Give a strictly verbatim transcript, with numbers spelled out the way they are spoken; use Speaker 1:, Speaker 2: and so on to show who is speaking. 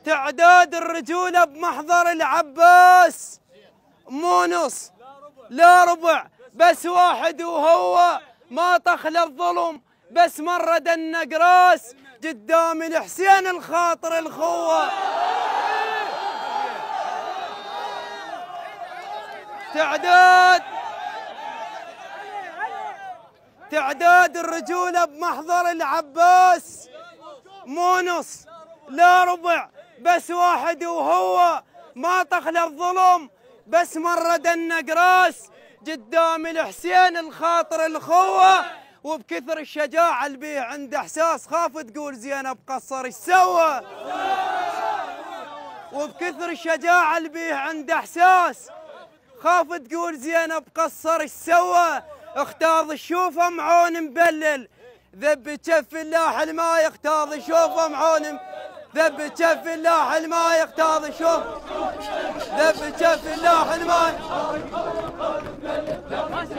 Speaker 1: تعداد الرجولة بمحضر العباس مو نص لا ربع بس واحد وهو ما طخل الظلم بس مرد النقراس قدام الحسين الخاطر الخوة. تعداد تعداد الرجولة بمحضر العباس مو نص لا ربع بس واحد وهو ما طخل الظلم بس مرد النقراس قدام الحسين الخاطر الخوة. وبكثر الشجاعة اللي بيه عنده احساس خاف تقول زينب قصر ايش سوى. وبكثر الشجاعة اللي بيه عنده احساس خاف تقول زينب قصر ايش سوى. اختاض الشوفه معون مبلل ذب كف الله الما يختاض الشوفه معون ذب كف الله الما يختاض الشوف ذب كف الله الما